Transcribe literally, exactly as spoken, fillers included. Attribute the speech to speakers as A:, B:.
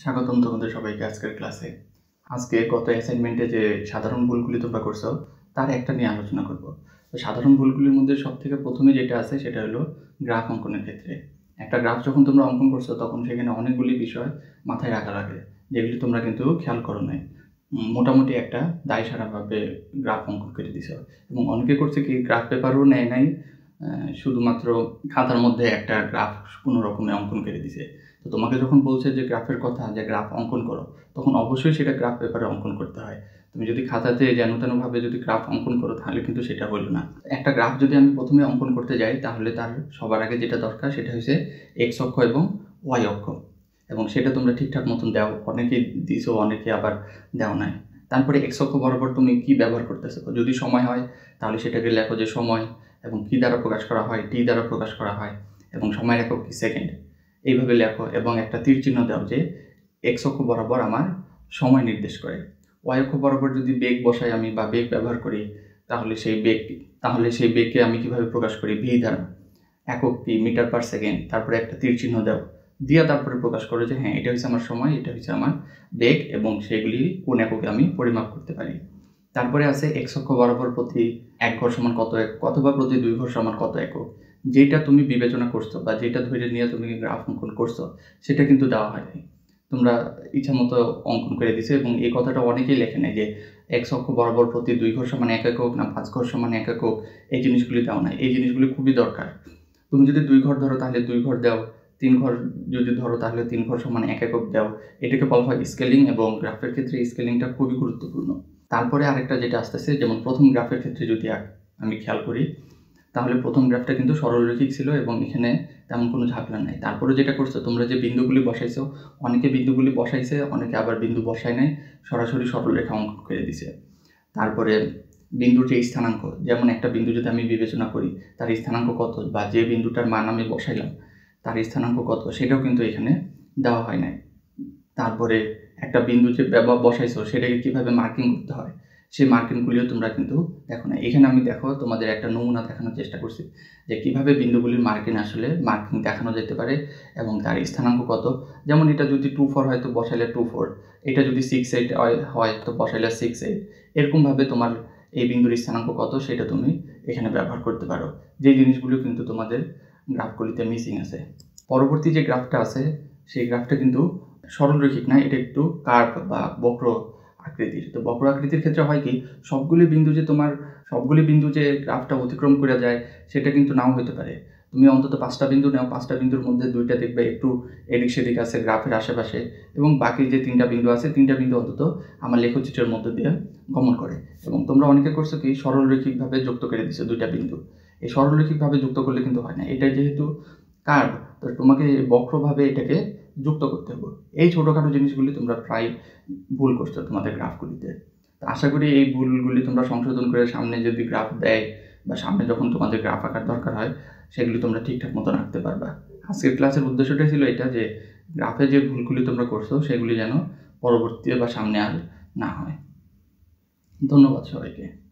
A: স্বাগতম তোমাদের সবাইকে আজকের ক্লাসে। আজকে গত অ্যাসাইনমেন্টে যে সাধারণ ভুলগুলি তোমরা করছো তার একটা নিয়ে আলোচনা করব। তো সাধারণ ভুলগুলির মধ্যে সবথেকে প্রথমে যেটা আছে সেটা হলো গ্রাফ অঙ্কনের ক্ষেত্রে। একটা গ্রাফ যখন তোমরা অঙ্কন করছো তখন সেখানে অনেকগুলি বিষয় মাথায় রাখা লাগে, যেগুলি তোমরা কিন্তু খেয়াল করো নাই। মোটামুটি একটা দায় সারাভাবে গ্রাফ অঙ্কন করে দিছো, এবং অনেকে করছে কি গ্রাফ পেপারও নেয় নাই, শুধুমাত্র খাতার মধ্যে একটা গ্রাফ কোনো রকমে অঙ্কন করে দিছে। তো তোমাকে যখন বলছে যে গ্রাফের কথা, যে গ্রাফ অঙ্কন করো, তখন অবশ্যই সেটা গ্রাফ পেপারে অঙ্কন করতে হয়। তুমি যদি খাতাতে যেন তেনভাবে যদি গ্রাফ অঙ্কন করো তাহলে কিন্তু সেটা হলো না। একটা গ্রাফ যদি আমি প্রথমে অঙ্কন করতে যাই তাহলে তার সবার আগে যেটা দরকার সেটা হচ্ছে এক্স অক্ষ এবং ওয়াই অক্ষ, এবং সেটা তোমরা ঠিকঠাক মতন দাও। অনেকে দিছো, অনেকে আবার দাও নাই। তারপরে এক্স অক্ষ বরাবর তুমি কি ব্যবহার করতেছো, যদি সময় হয় তাহলে সেটাকে লেখো যে সময়, এবং কি দ্বারা প্রকাশ করা হয়, টি দ্বারা প্রকাশ করা হয়, এবং সময়ের একক কি সেকেন্ড, এইভাবে লেখো। এবং একটা তীর চিহ্ন দাও যে এক্স অক্ষ বরাবর আমার সময় নির্দেশ করে। ওয়াই অক্ষ বরাবর যদি বেগ বসাই আমি বা বেগ ব্যবহার করি তাহলে সেই বেগ তাহলে সেই বেগকে আমি কিভাবে প্রকাশ করি, ভি দ্বারা। একক কি, মিটার পার সেকেন্ড। তারপরে একটা তীর চিহ্ন দাও, দিয়া তারপরে প্রকাশ করো যে হ্যাঁ এটা হচ্ছে আমার সময়, এটা হচ্ছে আমার বেগ, এবং সেগুলি কোন এককে আমি পরিমাপ করতে পারি। তারপরে আছে এক্স অক্ষ বরাবর প্রতি এক ঘর সমান কত একক, অথবা প্রতি দুই ঘর সমান কত একক। যেটা তুমি বিবেচনা করছো বা যেটা ধরে নিয়ে তুমি গ্রাফ অঙ্কন করছো সেটা কিন্তু দেওয়া হয়নি, তোমরা ইচ্ছা মতো অঙ্কন করে দিছো। এবং এই কথাটা অনেকেই লেখে নেয় যে এক্স অক্ষ বরাবর প্রতি দুই ঘর সমান এক একক না পাঁচ ঘর সমান এক একক, এই জিনিসগুলি দেওয়া নাই। এই জিনিসগুলি খুবই দরকার। তুমি যদি দুই ঘর ধরো তাহলে দুই ঘর দাও, তিন ঘর যদি ধরো তাহলে তিন ঘর সমান এক একক দাও। এটাকে বলা হয় স্কেলিং, এবং গ্রাফের ক্ষেত্রে স্কেলিংটা খুবই গুরুত্বপূর্ণ। তারপরে আরেকটা যেটা আসতেছে, যেমন প্রথম গ্রাফের ক্ষেত্রে যদি আমি খেয়াল করি তাহলে প্রথম গ্রাফটা কিন্তু সরলরৈখিক ছিল এবং এখানে তেমন কোনো ঝাপলা নাই। তারপরে যেটা করছো তোমরা যে বিন্দুগুলি বসাইছো, অনেকে বিন্দুগুলি বসাইছে, অনেকে আবার বিন্দু বসায় নাই, সরাসরি সরলরেখা অঙ্কন করে দিছে। তারপরে বিন্দুর যে স্থানাঙ্ক, যেমন একটা বিন্দু যদি আমি বিবেচনা করি তার স্থানাঙ্ক কত, বা যে বিন্দুটার মান আমি বসাইলাম তার স্থানাঙ্ক কত, সেটাও কিন্তু এখানে দেওয়া হয় নাই। তারপরে একটা বিন্দু যে ব্যবহার বসাইছো সেটাকে কিভাবে মার্কিং করতে হয়, সেই মার্কিংগুলিও তোমরা কিন্তু দেখো না। এখানে আমি দেখো তোমাদের একটা নমুনা দেখানোর চেষ্টা করছি যে কিভাবে বিন্দুগুলির মার্কিং আসলে মার্কিং দেখানো যেতে পারে, এবং তার স্থানাঙ্ক কত। যেমন এটা যদি টু ফোর হয় তো বসাইলে টু ফোর, এটা যদি সিক্স এইট হয় তো বসাইলে সিক্স এইট। এরকমভাবে তোমার এই বিন্দুর স্থানাঙ্ক কত সেটা তুমি এখানে ব্যবহার করতে পারো, যে জিনিসগুলো কিন্তু তোমাদের গ্রাফগুলিতে মিসিং আছে। পরবর্তী যে গ্রাফটা আছে সেই গ্রাফটা কিন্তু সরলরৈখিক না, এটা একটু কার্ভ বা বক্র আকৃতির। তো বক্র আকৃতির ক্ষেত্রে হয় কি, সবগুলি বিন্দু যে তোমার সবগুলি বিন্দু যে গ্রাফটা অতিক্রম করে যায় সেটা কিন্তু নাও হতে পারে। তুমি অন্তত পাঁচটা বিন্দু নাও, পাঁচটা বিন্দুর মধ্যে দুইটা দেখবে একটু এদিক সেদিক আছে গ্রাফের আশেপাশে, এবং বাকি যে তিনটা বিন্দু আছে তিনটা বিন্দু অন্তত আমার লেখচিত্রের মধ্যে দিয়ে গমন করে। এবং তোমরা অনেকে করছো কি সরলরৈখিকভাবে যুক্ত করে দিছো দুইটা বিন্দু। এই সরলরৈখিকভাবে যুক্ত করলে কিন্তু হয় না, এটা যেহেতু কার্ভ তো তোমাকে বক্রভাবে এটাকে যুক্ত করতে হবে। এই ছোটোখাটো জিনিসগুলি তোমরা প্রায় ভুল করছো তোমাদের গ্রাফগুলিতে। তো আশা করি এই ভুলগুলি তোমরা সংশোধন করে সামনে যদি গ্রাফ দেয় বা সামনে যখন তোমাদের গ্রাফ আঁকার দরকার হয় সেগুলি তোমরা ঠিকঠাক মতো রাখতে পারবা। আজকের ক্লাসের উদ্দেশ্যটাই ছিল এটা, যে গ্রাফে যে ভুলগুলি তোমরা করছো সেগুলি যেন পরবর্তীতে বা সামনে আর না হয়। ধন্যবাদ সবাইকে।